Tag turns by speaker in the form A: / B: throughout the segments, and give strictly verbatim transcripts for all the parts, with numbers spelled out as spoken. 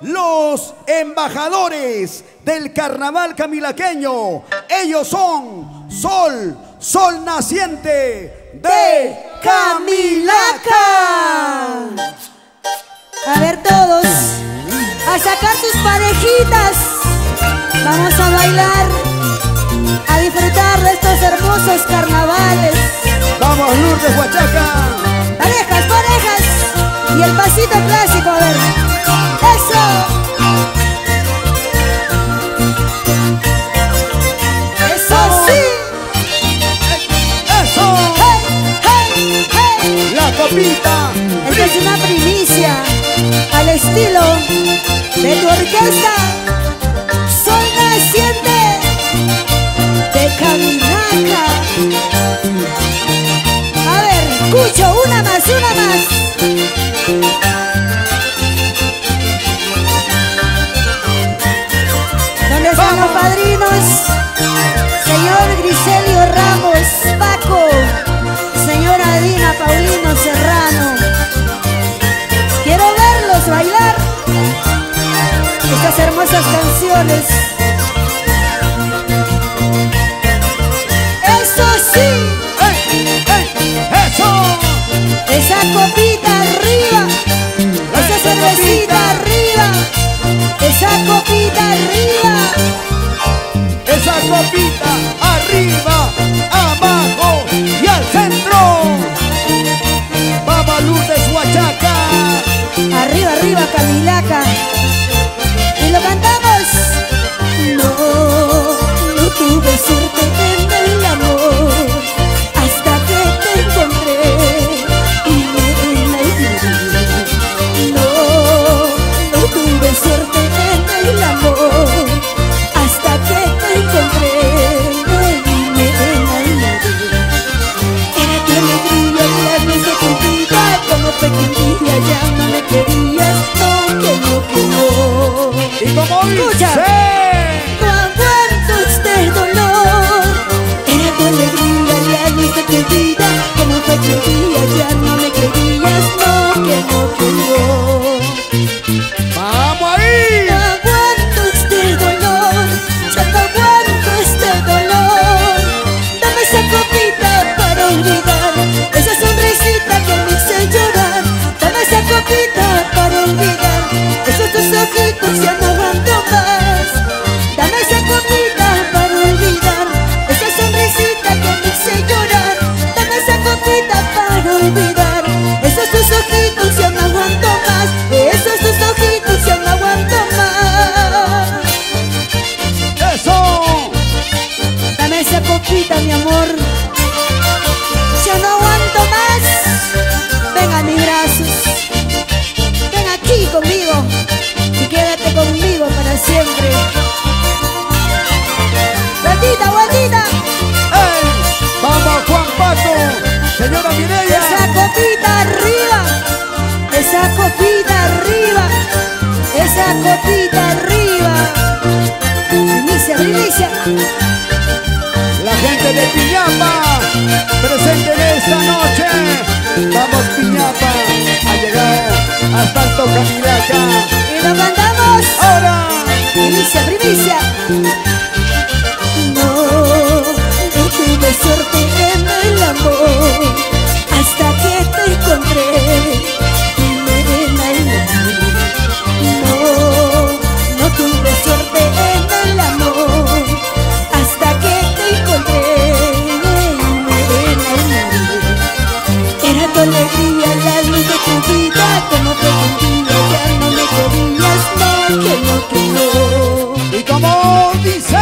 A: los embajadores del carnaval camilaqueño. Ellos son Sol, Sol Naciente de Camilaca.
B: A ver todos, a sacar sus parejitas. Vamos a bailar, a disfrutar de estos hermosos carnavales.
A: Vamos, Lourdes Huachaca.
B: Parejas, parejas. Y el pasito clásico, a ver. ¡Eso! ¡Eso sí!
A: ¡Eso!
B: ¡Hey, hey, hey!
A: La copita.
B: Esta es una primicia al estilo de tu orquesta Sol Naciente de Camilaca. A ver, escucho, una más, una más. ¿Dónde están los padrinos? Señor Griselio Ramos Paco, señora Dina Paulino Serrano. Quiero verlos bailar estas hermosas canciones. ¡Eso sí!
A: ¡Ey, ey! ¡Eso!
B: Esa copita arriba, esa cervecita arriba, esa copita arriba,
A: esa copita arriba, abajo y al centro. Vamos, Lourdes Huachaca.
B: arriba, arriba Camilaca. Y lo cantamos. No, no tuve suerte en el amor hasta que te encontré y me enamoré. No, no tuve suerte en el amor hasta que te encontré y me enamoré. Era tu alegría y la luz de tu vida, como pequeñilla ya no me querías, no, que no, que no.
A: Y como
B: Escucha.
A: dice,
B: No aguanto este dolor. Era tu alegría y la luz de tu vida, como pequeñilla ya no me querías, no, que no, que no.
A: vamos ahí.
B: No aguanto este dolor, ya no aguanto este dolor. Dame esa copita para olvidar, esa sonrisita que me hizo llorar. Dame esa copita para olvidar, esos tus ojitos ya no aguanto más. Dame esa copita para olvidar, esa sonrisita que me hizo llorar. Dame esa copita para olvidar, esos tus ojitos ya no aguanto más. Esos tus ojitos ya no aguanto más.
A: Eso.
B: Dame esa copita, mi amor. Ya no aguanto más. Ven a mis brazos. Ven aquí conmigo. Y quédate conmigo para siempre. Vueltita, vueltita.
A: ¡Ey! Vamos, Juan Paco. Señora Mireya.
B: Esa copita arriba. Esa copita arriba. Esa copita arriba. Primicia, primicia.
A: La gente de Piñapa, presente en esta noche. Vamos, Piñapa, ha llegado hasta Alto Camilaca.
B: Y lo mandamos.
A: Ahora,
B: Primicia, primicia. No, no tuve suerte en el amor hasta que te encontré y me enamoré. No, no tuve suerte en el amor hasta que te encontré y me enamoré. Era tu alegría, la luz de tu vida, como pequeñilla ya no me querías, no, que no, que no.
A: y como dice,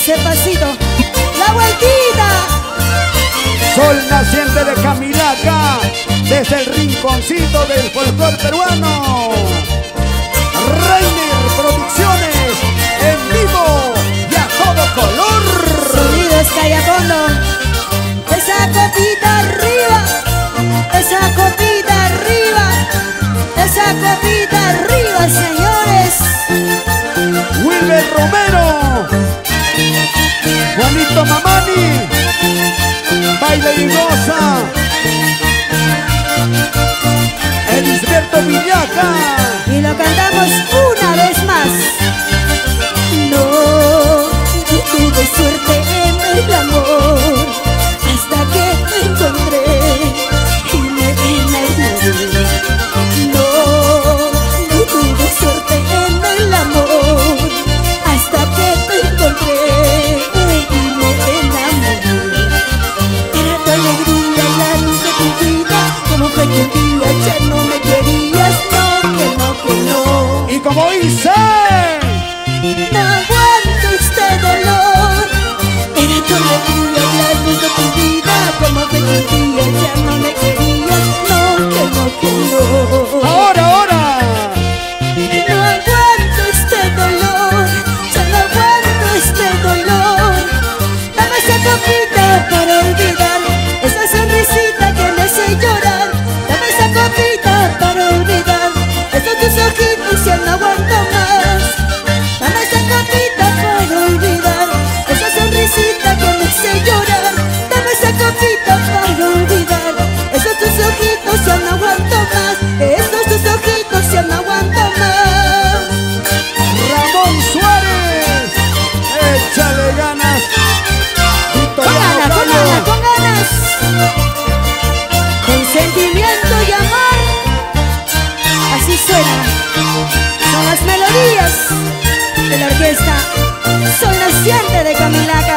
B: Ese pasito, la vueltita.
A: Sol naciente de Camilaca, desde el rinconcito del folclor peruano. Reiner Producciones, en vivo y a todo color.
B: Sonidos Callacondo. Esa copita arriba, esa copita arriba, esa copita arriba, señores.
A: Wilber Romero, Juanito Mamani, baila y goza. Elisberto Villaca.
B: Y lo cantamos una vez más. No, no tuve suerte en el amor hasta que te encontré y me enamoré. No, no tuve suerte en el amor hasta que te encontré y me enamoré. Era tu alegría, la luz de tu vida, como fue que un día ya no me querías, no, que no, que no.
A: Y como dice,
B: No aguanto este dolor. Era tu alegría, la luz de tu vida, como fue que un día ya no me querías, no, que no, que no.
A: ahora, ahora.
B: No aguanto este dolor, ya no aguanto este dolor. Dame esa copita para olvidar esa sonrisita que me hace llorar. Dame esa copita para olvidar esos tus ojitos, ya no aguanto más. Dame esa copita para olvidar esa sonrisita que me hace llorar. Dame esa copita para olvidar esos tus ojitos, ya no aguanto más. Esos tus ojitos, ya no aguanto más.
A: Ramón Suárez, échale ganas.
B: Con ganas, con ganas, con ganas. Con sentimiento y amor. Así suena. Son las melodías de la orquesta Sol Naciente de Camilaca.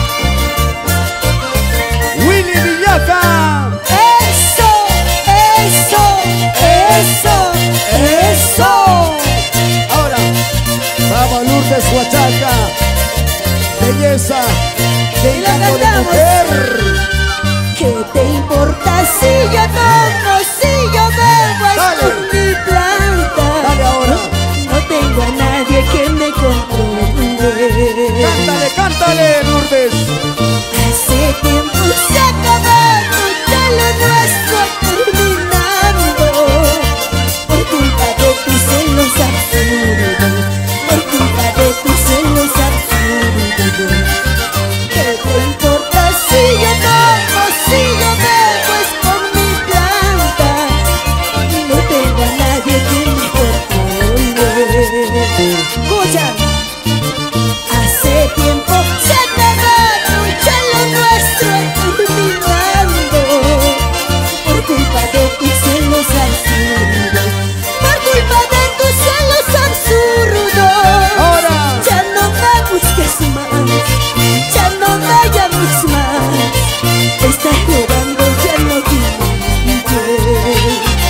A: Willy Villaca.
B: Eso, eso, eso, eso.
A: Ahora, vamos Lourdes Huachaca, belleza de
B: Y la
A: encanto de
B: cantamos.
A: mujer.
B: ¿Qué te importa si yo tomo, si yo bebo?
A: Dale.
B: Es mi planta.
A: Dale ahora.
B: No tengo a nadie que me controle.
A: Cántale, cántale, Lourdes.
B: Hace tiempo se acabó, ya lo nuestro terminando. Por culpa de tus celos absurdos, por culpa de tus celos absurdos. ¿Qué te importa si yo tomo, si yo bebo? Es con mi planta. No tengo a nadie que me controle. Escucha. Hace tiempo se acabaron ya lo nuestro terminando. Por culpa de tus celos absurdos, por culpa de tus celos absurdos.
A: Ahora.
B: Ya no me busques más, ya no me llames más. Estás llorando, ya no vives.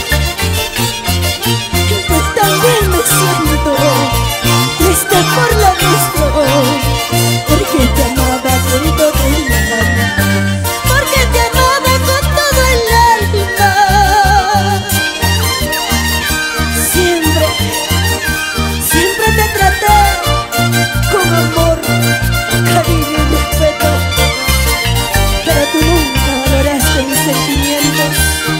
B: Pues también me siento triste por lo nuestro, porque te amaba con todo el alma, porque te amaba con todo el alma. Siempre, siempre te traté con amor, cariño y respeto, pero tú nunca valoraste mis sentimientos.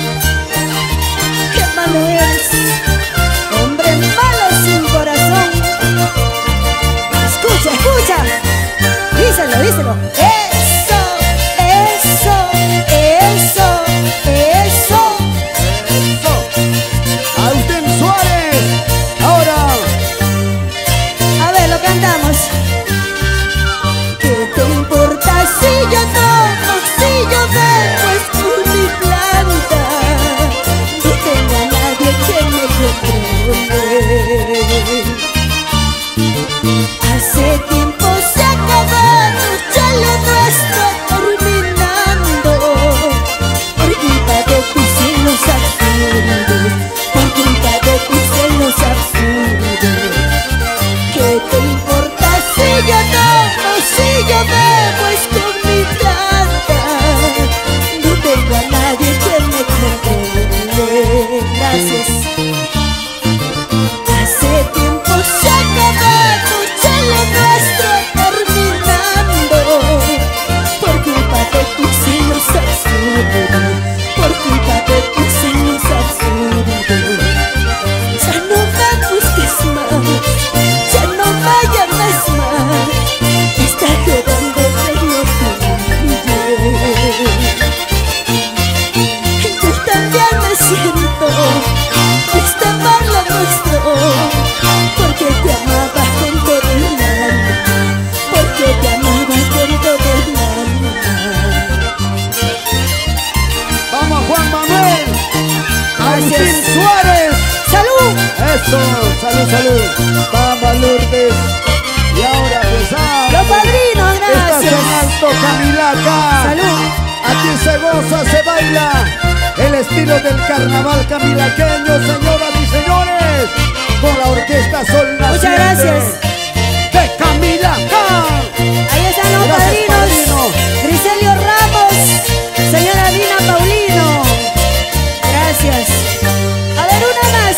B: Qué malo eres, hombre malo sin corazón. Escucha, escucha. Díselo, díselo. Eso, eso, eso, eso.
A: Eso. Austin Suárez. Ahora.
B: A ver, lo cantamos. ¿Qué te importa si yo tomo, si yo bebo? Es por mi planta. No tengo a nadie Gracias. Hace tiempo se acabó, ya lo nuestro terminando. Por culpa de tus celos absurdos, por culpa de tus celos absurdos. Ya no me busques más, ya no me llames más. Está quedando de lo tuyo. Yo también me siento triste por lo nuestro, porque te amaba con todo el alma, porque te amaba con todo el alma.
A: Vamos Juan Manuel, Agustín Suárez.
B: ¡Salud!
A: Eso, salud, salud. Vamos Lourdes. Y ahora empezar.
B: Los padrinos,
A: Estás
B: gracias.
A: en Alto Camilaca.
B: ¡Salud!
A: Aquí se goza, se baila el estilo del carnaval camilaqueño, señoras y señores, con la orquesta Sol Naciente.
B: Muchas gracias.
A: De Camilaca.
B: Ahí están los
A: Gracias,
B: padrinos.
A: padrino.
B: Griselio Ramos, señora Dina Paulino. Gracias. A ver, una más.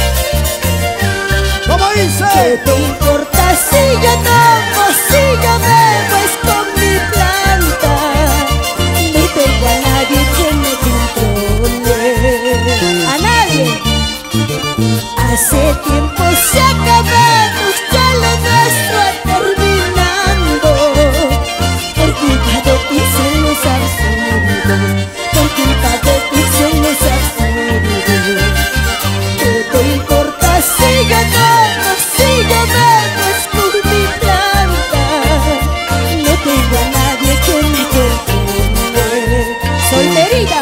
A: ¿Cómo
B: ¿Qué
A: dice?
B: te importa si yo tomo, si yo bebo, es con mi planta? No tengo a nadie que me controle. A nadie. Hace tiempo se acabó, ya lo nuestro terminando. Por culpa de tus celos absurdos, por culpa de tus celos absurdos. ¿Qué te importa si yo tomo, si yo bebo, es por mi planta? No tengo a nadie que me controle. Solterita.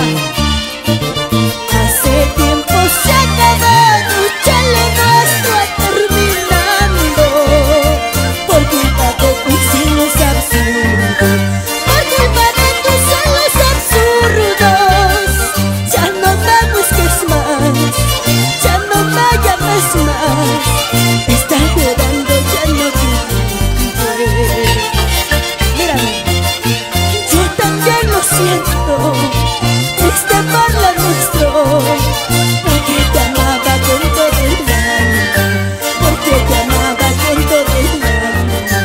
B: Hace tiempo se acabó, ya lo nuestro terminando. Por culpa de tus celos absurdos, por culpa de tus celos absurdos. Ya no me busques más, ya no me llames más. Está llorando, ya no quiero. Mírame, yo también lo siento, triste por lo nuestro, porque te amaba con todo el alma, porque te amaba con todo el alma.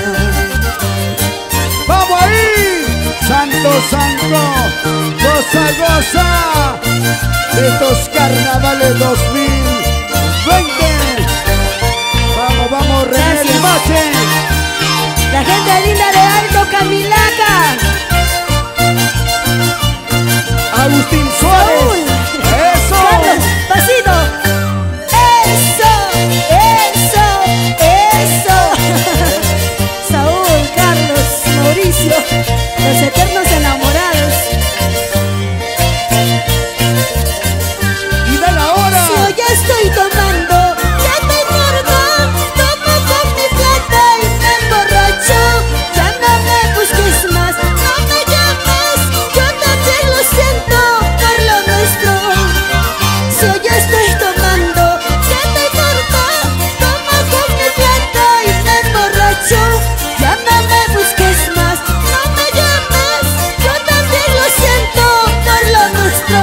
A: ¡Vamos ahí! Santo, santo, goza, goza de estos carnavales dos mil veinte. Vamos, vamos, René
B: Gracias.
A: Limache.
B: La gente linda de Alto Camilaca.
A: Agustín Suárez.
B: Saúl.
A: Eso.
B: Carlos, pasito. Eso, eso, eso. Saúl, Carlos, Mauricio, los eternos enamorados.
A: Y de la hora.
B: Si hoy estoy tomando, ya te engordo, tomo con mi plata y me emborracho. Ya no me busques más, no me llames, yo también lo siento por lo nuestro. Si hoy estoy tomando, ya te engordo, tomo con mi plata y me emborracho. Ya no me busques más, no me llames, yo también lo siento por lo nuestro.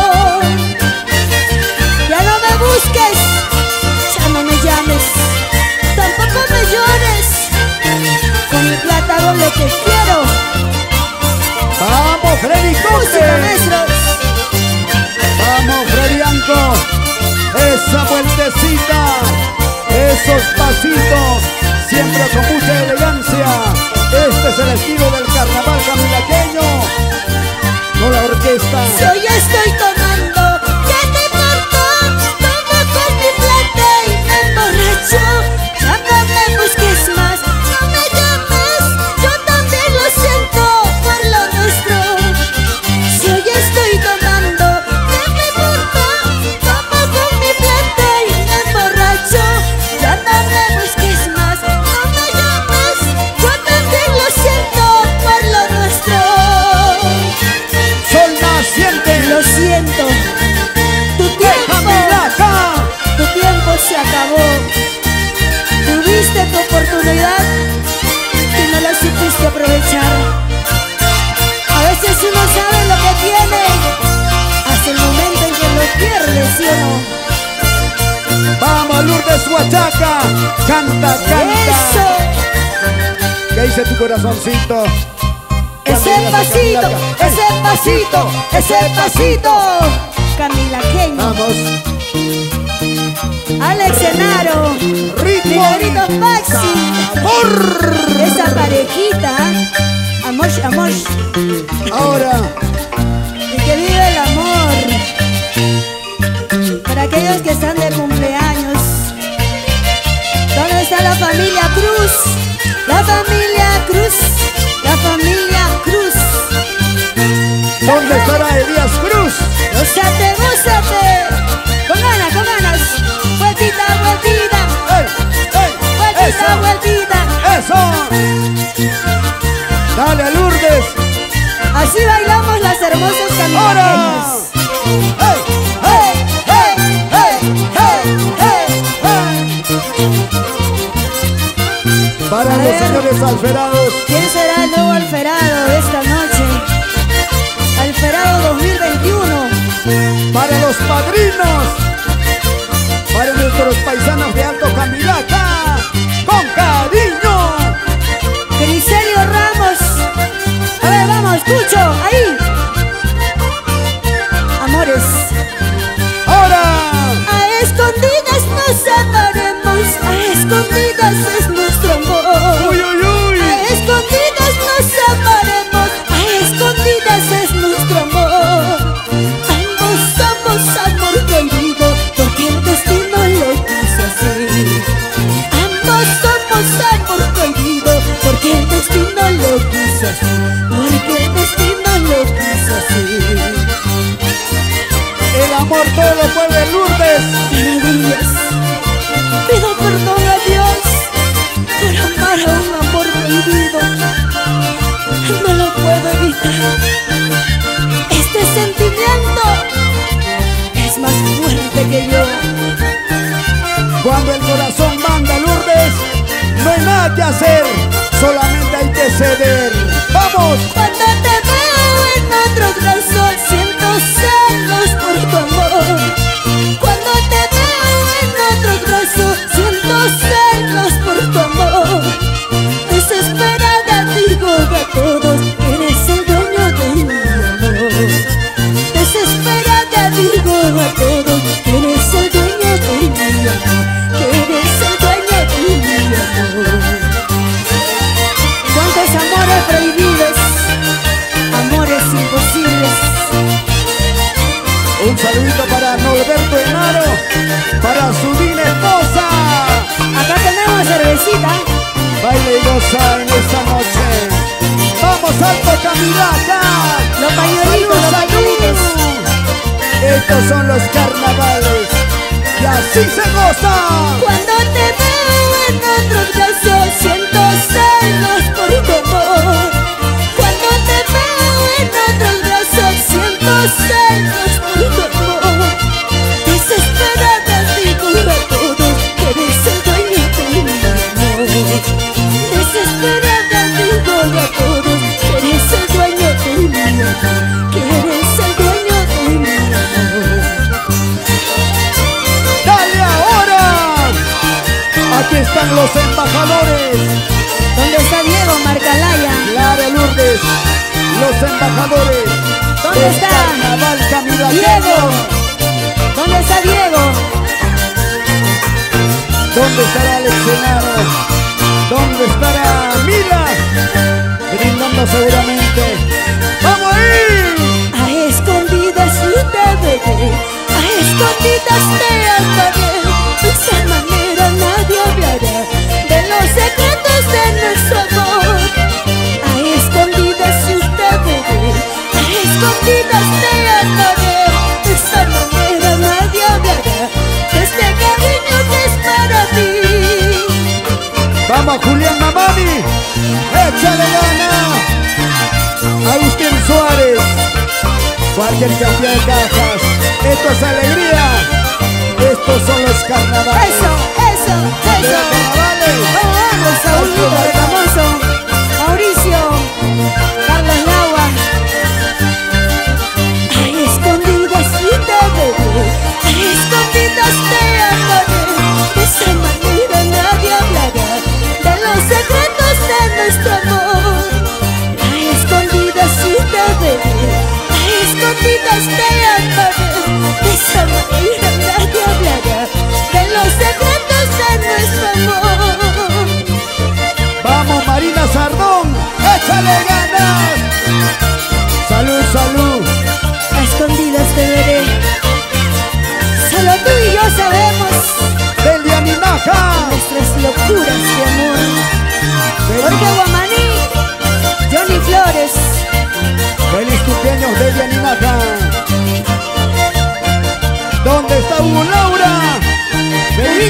B: Ya no me busques, ya no me llames, tampoco me llores. Con mi plata hago lo que quiero.
A: Vamos, Freddy
B: Música,
A: Conte.
B: maestros.
A: Vamos, Freddy Anco. Esa vueltecita, esos pasitos, siempre con mucha elegancia. Este es el estilo del carnaval camilaqueño. Con la orquesta.
B: Si hoy estoy tomando, ¿qué te importa? Tomo con mi plata y me emborracho. Ya no me busques más, no me llames, yo también lo siento por lo nuestro. Si hoy estoy tomando, ¿qué me importa? Tomo con mi plata y me emborracho. Ya no me busques más, no me llames.
A: dice tu corazoncito?
B: Ese pasito, ese pasito, ese pasito. Camila Queño.
A: Vamos.
B: Alex Enaro.
A: Ritmo.
B: Miguelito Maxi.
A: Amor.
B: Esa parejita. Amor, amor.
A: Ahora.
B: Y que vive el amor. Para aquellos que están de cumpleaños. ¿Dónde está la familia Cruz? La familia Cruz. La familia Cruz.
A: ¿Dónde estará Elías Cruz?
B: Gózate, gózate. Con ganas, con ganas. Vueltita, vueltita.
A: ¡Ey! ¡Ey!
B: Vueltita,
A: ¡Eso!
B: vueltita.
A: ¡Eso! Dale, Lourdes.
B: Así bailamos las hermosas
A: ¡Ahora!
B: camisetas.
A: ¡Hey! ¡Hey! ¡Hey! ¡Hey! ¡Hey! ¡Hey! ¡Hey! Para
B: A
A: los
B: ver.
A: señores alferados.
B: ¿Quién será el nuevo alferado de esta noche? Alferado dos mil veintiuno.
A: Para los padrinos. Para nuestros paisanos de Alto Camilaca. Con cariño.
B: Griselio Ramos. A ver, vamos, escucho, ahí. Amores.
A: Ahora.
B: A escondidas nos amaremos. A escondidas es nuestro amor.
A: Uy, uy, uy.
B: A escondidas nos amaremos. A escondidas es nuestro amor. Ambos somos amor prohibido, porque el destino lo quiso así. Ambos somos amor prohibido, porque el destino lo quiso así. Porque el destino lo quiso así.
A: El amor todo lo puede, Lourdes.
B: Días, pido perdón a Dios por amar a un amor prohibido. No lo puedo evitar. Este sentimiento es más fuerte que yo.
A: Cuando el corazón manda, Lourdes, no hay nada que hacer, solamente hay que ceder. ¡Vamos!
B: Cuando te veo en otros brazos, siento celos por tu amor. Cuando te veo en otros brazos, siento celos por tu amor. Desesperada digo a todos, eres el dueño de mi amor. Desesperada digo a todos, eres el dueño de mi amor. Que eres el dueño de mi amor. ¿Cuántos amores prohibidos? Amores imposibles.
A: Un saludito para Norberto Enaro, para su divina esposa.
B: Acá tenemos cervecita.
A: Baila y goza en esta noche. ¡Vamos, Alto Camilaca!
B: Los pañuelitos, los pañuelitos.
A: Estos son los carnavales y así se goza.
B: Cuando te veo en otros brazos, siento celos por tu amor. Cuando te veo en otros brazos, siento celos por tu amor. Desesperada digo a todos que eres el dueño de mi amor. Desesperada digo a todos que eres el dueño de mi amor. Que eres el dueño de mi amor.
A: ¡Dale ahora! Aquí están los embajadores.
B: ¿Dónde está Diego Marcalaya?
A: Clara Lourdes, los embajadores.
B: ¿Dónde
A: del
B: está?
A: Carnaval Camilaqueño.
B: Diego. ¿Dónde está Diego?
A: ¿Dónde estará Alex Enaro? ¿Dónde estará Mila? Brindando seguramente. ¡Vamos ahí!
B: A escondidas yo te veré, a escondidas te amaré. De esa manera nadie hablará de los secretos de nuestro amor. A escondidas yo te veré, a escondidas te amaré. De esa manera nadie hablará de este cariño que es para mí.
A: Vamos, Julián Mamani. Échale gana. Agustín Suárez. Cualquier cantidad de cajas. Esto es alegría. Estos son los carnavales.
B: Eso, eso,
A: De
B: eso.
A: carnavales.
B: Vamos, vamos, Saúlito Retamoso, Mauricio, Carlos Laua. A escondidas y te veré, a escondidas te amaré. De esa manera nadie hablará de los secretos de nuestro amor.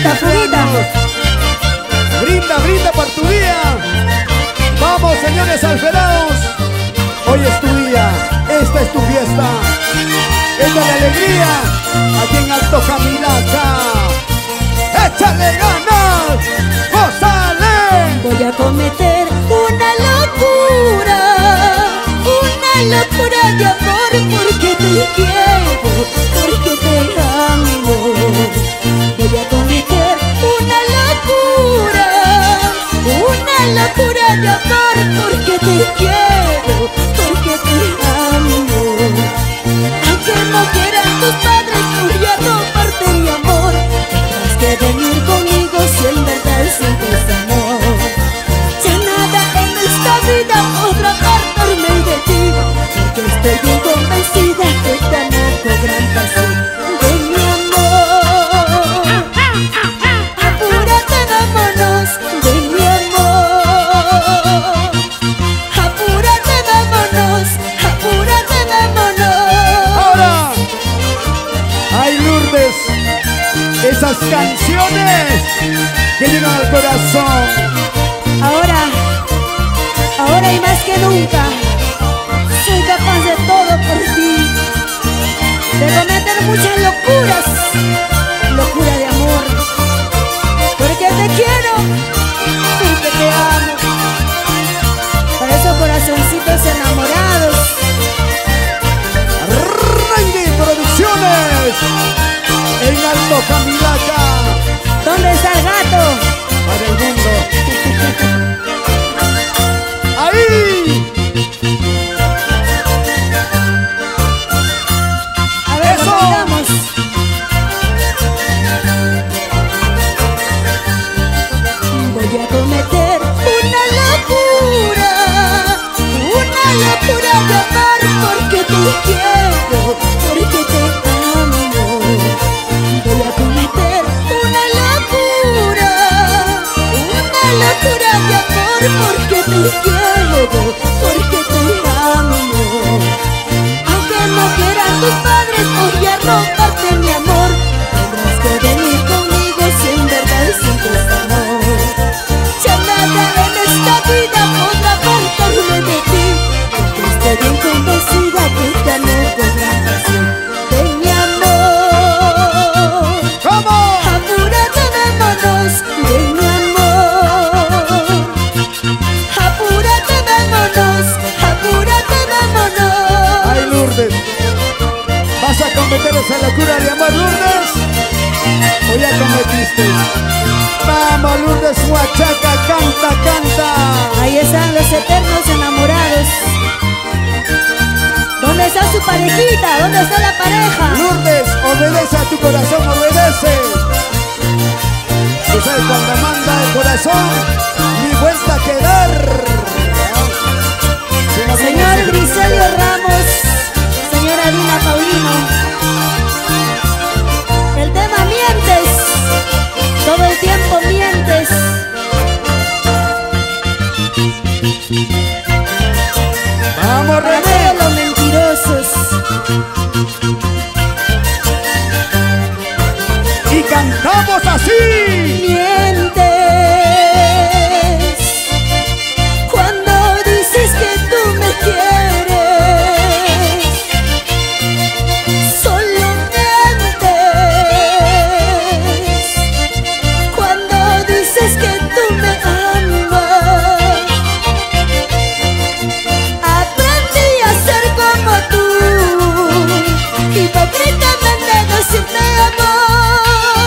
B: Fuguita, fuguita.
A: Brinda, brinda por tu día. Vamos, señores alferados. Hoy es tu día, esta es tu fiesta. Esta es la alegría aquí en Alto Camilaca. ¡Échale ganas! ¡Gózale!
B: Voy a cometer una locura, una locura de amor, porque te quiero, porque te amo. Voy a cometer una locura, una locura de amor, porque te quiero, porque te amo. Aunque no quieran tus padres, voy a robarte mi amor. Tendrás que venir conmigo si en verdad sientes amor. Ya nada en esta vida podrá apartarme de ti, porque estoy bien convencida que te amo con gran pasión. De mi amor, apúrate, vámonos. De mi amor, apúrate, vámonos. Apúrate, vámonos.
A: Ahora, ay Lourdes, esas canciones que llegan al corazón.
B: Ahora, ahora y más que nunca, soy capaz de todo por ti, de cometer muchas locuras, locura de amor, porque te quiero, porque te amo. Por esos corazoncitos enamorados.
A: Rainy Producciones en Alto Camilaca.
B: ¿Dónde está el gato?
A: Para el mundo. ¡Ahí!
B: A ver,
A: ¡Eso!
B: ¿cómo andamos? Voy a cometer una locura, una locura de amar, porque te quiero, porque te amo. Voy a cometer una locura, una locura de amor, porque te quiero, porque te amo. Aunque no quieran tus padres, voy a robarte mi amor. Tendrás que venir conmigo si en verdad sientes amor. Ya nada en esta vida podrá apartarme de ti, porque estoy bien convencida que te amo con gran pasión. De mi amor,
A: ¿Cómo?
B: apúrate, vámonos. De mi amor, apúrate, vámonos. Apúrate, vámonos.
A: Ay Lourdes, ¿vas a cometer esa locura de amor, Lourdes? ¿O ya cometiste? Vamos Lourdes, Huachaca, canta, canta.
B: Ahí están los eternos enamorados. ¿Dónde está su parejita? ¿Dónde está la pareja?
A: Lourdes, obedece a tu corazón, obedece. Tú sabes cuando manda el corazón, ni vuelta a quedar.
B: Señor Griselio Ramos, señora Dina Paulino. El tema mientes, todo el tiempo mientes.
A: Vamos
B: Para
A: René.
B: todos los mentirosos.
A: Y cantamos así.
B: Mientes cuando dices que tú me quieres. Solo mientes cuando dices que tú me amas. Aprendí a ser como tú, hipócritamente decirte amor.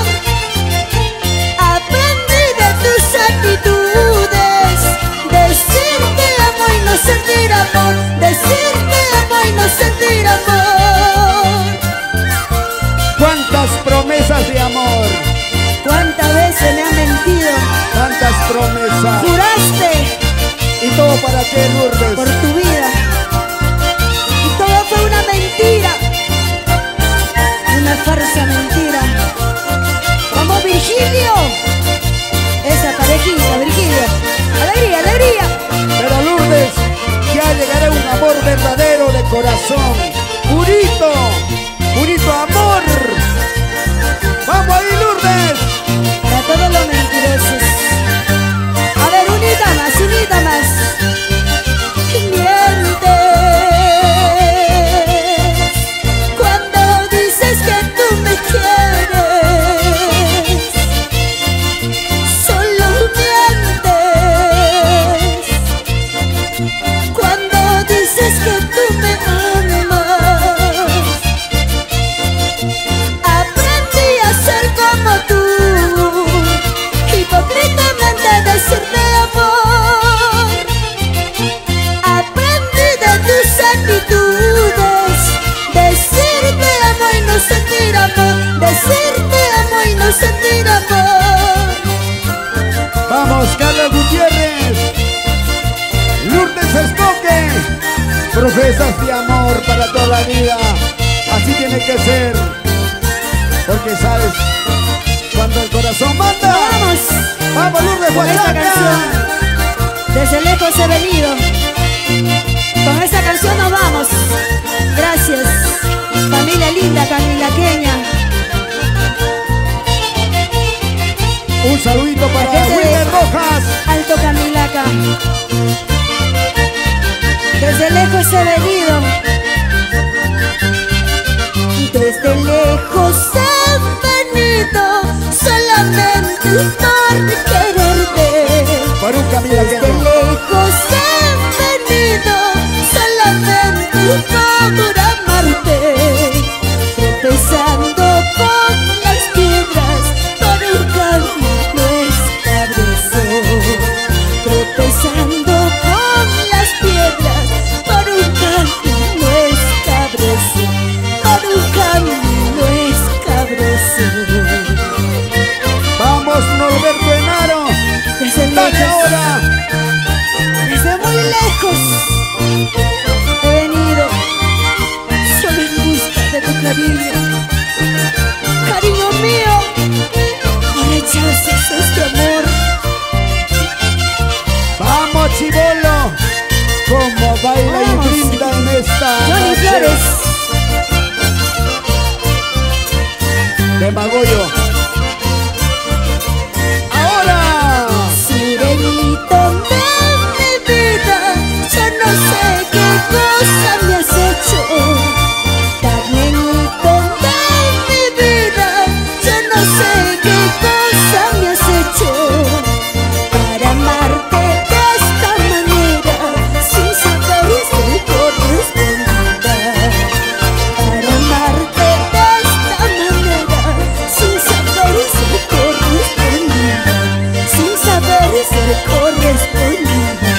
B: Aprendí de tus actitudes, decirte amo y no sentir amor, decirte amo y no sentir amor.
A: ¿Cuántas promesas de amor?
B: ¿Cuántas veces me han mentido?
A: Tantas promesas.
B: Juraste
A: ¿Y todo para qué, Lourdes?
B: por tu vida y todo fue una mentira, una farsa mentira. Como Virgilio, esa parejita, Virgilio. Alegría, alegría.
A: Pero Lourdes, ya llegará un amor verdadero de corazón. Purito, purito amor. Vamos ahí, Lourdes.
B: Para
A: profesas de amor para toda la vida. Así tiene que ser, porque sabes, cuando el corazón manda.
B: Vamos,
A: vamos Lourdes
B: con esta
A: Huachaca.
B: canción. Desde lejos he venido. Con esta canción nos vamos. Gracias, familia linda camilaqueña.
A: Un saludito para
B: La gente de
A: Wilmer Rojas.
B: Alto Camilaca. Desde lejos he venido. Desde lejos he venido, solamente por quererte.
A: Por un camino
B: Desde lejos he venido, solamente por amarte. Tropezando con las piedras, por un camino escabroso. Tropezando con las piedras, por un camino escabroso. Por un camino escabroso.
A: Vamos Norberto Enaro.
B: Desde
A: Dale
B: lejos,
A: ahora.
B: desde muy lejos he venido, solo en busca de tu cariño. Cariño mío, no rechaces este amor.
A: Vamos Chibolo. Como baila
B: Vamos.
A: y brinda en esta
B: Johnny
A: noche
B: Flores,
A: de Magollo. Ahora.
B: sirenito de mi vida, yo no sé qué cosa me has hecho. Carmenito de mi vida, yo no sé qué cosa me has hecho. Para amarte de esta manera, sin saber ser correspondida. Para amarte de esta manera, sin saber ser correspondida. Sin saber ser correspondida.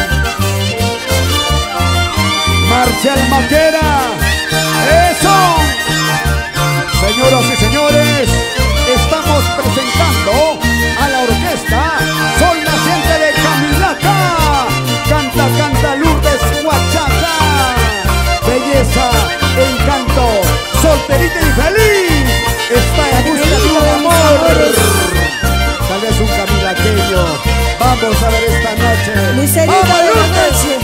A: Marcial Maquera. Eso. Señoras y señores, estamos presentando a la orquesta Sol Naciente de Camilaca. Canta, canta Lourdes Huachaca. Belleza, encanto, solterita y feliz. Está en busca de un amor. Tal vez un camilaqueño. Vamos a ver esta noche.
B: Lucerito
A: ¡Vamos,
B: de la
A: Lourdes!
B: noche.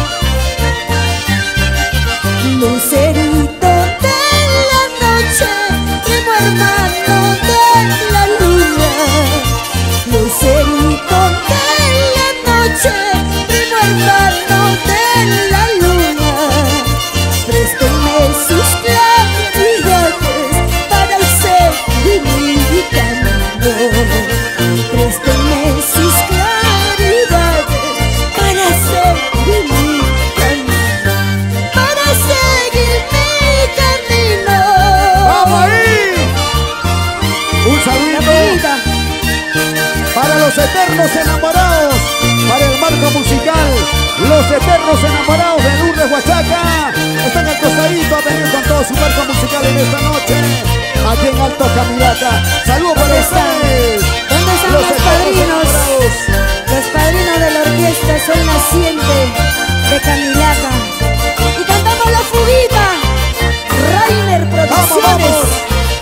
B: Lucerito de la noche, primo hermano de la luna. Lucerito de la noche, primo hermano de la luna. Présteme sus claridades para seguir mi camino. Présteme sus claridades para seguir mi camino. Para seguir mi camino.
A: ¡Vamos ahí! Un saludito
B: Capulita,
A: para los eternos enamorados, para el marco musical, los eternos enamorados de Lourdes Huachaca. Están al costadito a venir con todo su marco musical en esta noche, aquí en Alto Camilaca. Saludos para
B: ¿dónde están?
A: ustedes.
B: ¿Dónde están los
A: eternos
B: padrinos?
A: enamorados.
B: Los padrinos de la orquesta Sol Naciente de Camilaca. Y cantamos la fuguita. Rainer
A: Vamos,
B: Producciones.
A: vamos.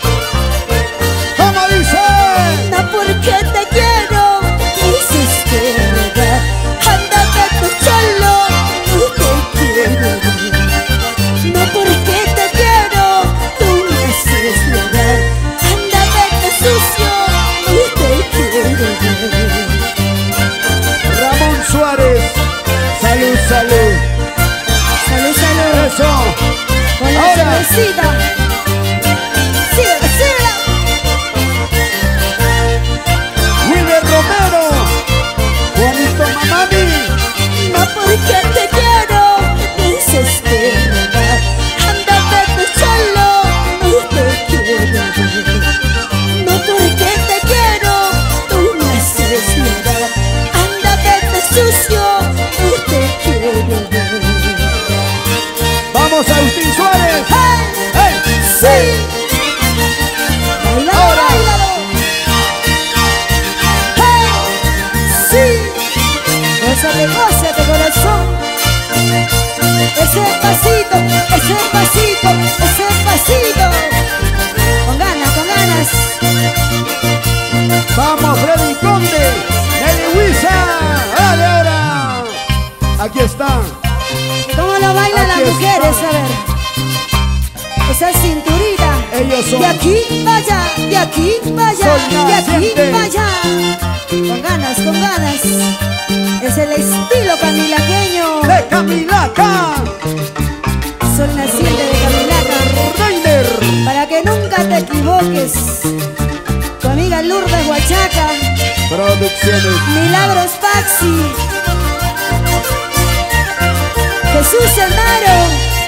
A: ¿Cómo dice?
B: Anda porque te quiero, me hiciste rogar. Anda vete solo, no te quiero ver. No porque te quiero, tú me haces rogar. Anda vete sucio, no te quiero ver.
A: Ramón Suárez. Salud, salud.
B: Salud, salud.
A: Eso.
B: Con la
A: Ahora.
B: cervecita. Síguela, síguela.
A: Wilber Romero. Juanito Mamani.
B: No porque te quiero, me hiciste rogar. Anda vete solo, no te quiero ver. No porque te quiero, tú me haces llorar. Anda vete sucio, no te quiero ver.
A: Vamos, Agustín Suárez.
B: ¡Hey!
A: ¡Hey! Vamos, Freddy Conde, Nelly Huiza. Dale ahora. Aquí está.
B: ¿Cómo lo bailan
A: Aquí
B: las mujeres?
A: está.
B: A ver. Esa cinturita.
A: Ellos son
B: De aquí para allá, de aquí para allá,
A: Sol
B: de aquí
A: naciente.
B: para allá. Con ganas, con ganas. Es el estilo camilaqueño.
A: de Camilaca.
B: Sol naciente de Camilaca.
A: Reiner.
B: Para que nunca te equivoques. Tu amiga Lourdes Huachaca.
A: Producciones.
B: Milagros Paxi. Jesús Senaro.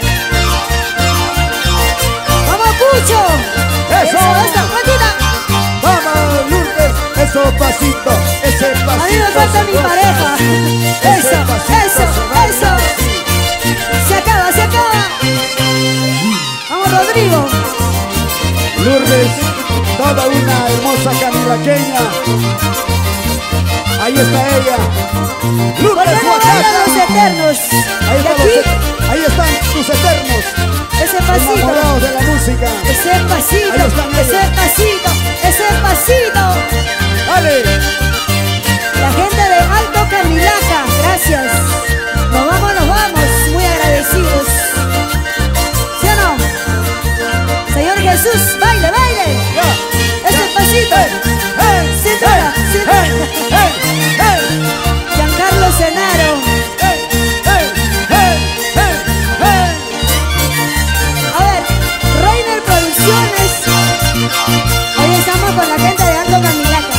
B: ¡Vamos, Cucho!
A: ¡Eso!
B: ¡Eso, Juanita!
A: Vamos, Lourdes. Eso pasito, ese pasito.
B: A mí me falta mi
A: se
B: pareja.
A: goza. Ese
B: Eso,
A: pasito
B: eso,
A: se baila
B: eso.
A: así.
B: Se acaba, se acaba. Vamos, Rodrigo.
A: Lourdes, toda una hermosa camilaqueña. Ahí está ella.
B: ¿Por
A: Lourdes
B: qué no
A: Huachaca.
B: bailan los eternos?
A: Ahí,
B: Y
A: están
B: aquí,
A: los- ahí están tus eternos,
B: ese pasito.
A: enamorados de la música.
B: Ese pasito,
A: Ahí están ellos.
B: ese pasito, ese pasito.
A: Dale.
B: La gente de Alto Camilaca, gracias. Nos vamos, nos vamos, muy agradecidos. ¿Sí o no? Señor Jesús, baile, baile.
A: Ya.
B: Ese
A: ya.
B: pasito.
A: ¡Hey!
B: Cintura,
A: ¡Hey!
B: cintura.
A: ¡Hey! ¡Hey! ¡Hey!
B: Giancarlo Senaro.
A: ¡Hey! ¡Hey! ¡Hey! ¡Hey! ¡Hey!
B: A ver, Reiner Producciones. Hoy estamos con la gente de Alto Camilaca.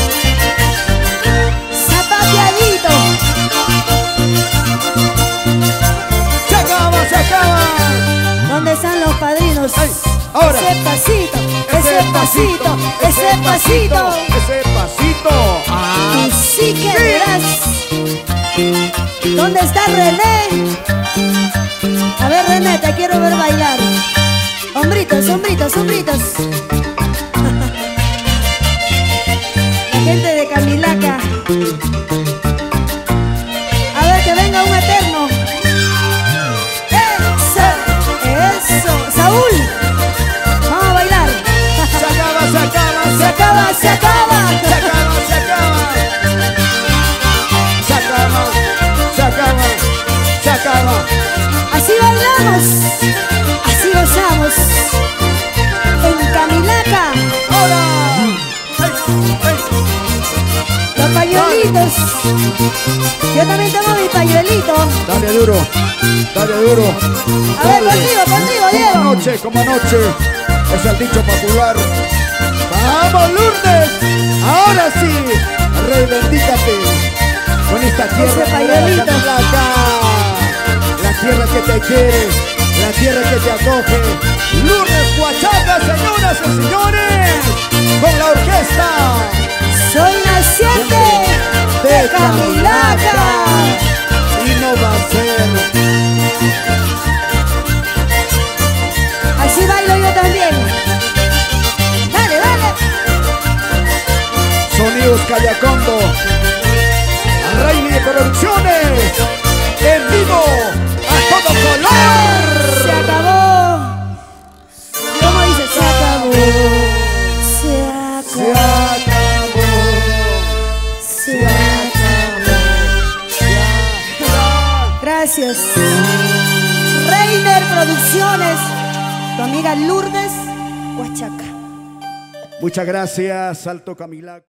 B: Zapateadito.
A: ¡Se acaba, se acaba!
B: ¿Dónde están los padrinos?
A: Ay, ahora.
B: Ese pasito, ese pasito, ese pasito.
A: ese pasito. Ah,
B: Tú sí que verás. ¿Dónde está René? A ver, René, te quiero ver bailar. Hombritos, hombritos, hombritos. La gente de Camilaca. A ver, que venga un eterno. Eso, eso. Saúl, vamos a bailar.
A: se acaba, se acaba,
B: Se acaba, se acaba.
A: se acaba, se acaba. Se acaba, se acaba, se acaba.
B: Así bailamos, así gozamos. En Camilaca,
A: Ahora. ¡Hey! ¡Hey!
B: los pañuelitos. Yo también tengo mi pañuelito.
A: Dale duro, dale duro.
B: A ver,
A: Dale.
B: contigo, contigo,
A: Como
B: Diego.
A: anoche, como anoche. Es el dicho popular. ¡Vamos, Lourdes! Ahora sí, reivindícate con esta tierra
B: Ese
A: sagrada,
B: pañuelito.
A: Camilaca. La tierra que te quiere, la tierra que te acoge. Lourdes Huachaca, señoras y señores, con la orquesta
B: Soy naciente de Camilaca.
A: Y no va a ser.
B: Así bailo yo también. Dale, dale.
A: Sonidos Callacondo, Reiner Producciones, en vivo, a todo color.
B: Se acabó. ¿Cómo dice? Se acabó. Se
A: Se
B: acabó.
A: acabó,
B: Se
A: se acabó, ya, ya.
B: Gracias. Reiner Producciones. Tu amiga Lourdes Huachaca.
A: Muchas gracias, Alto Camilaca.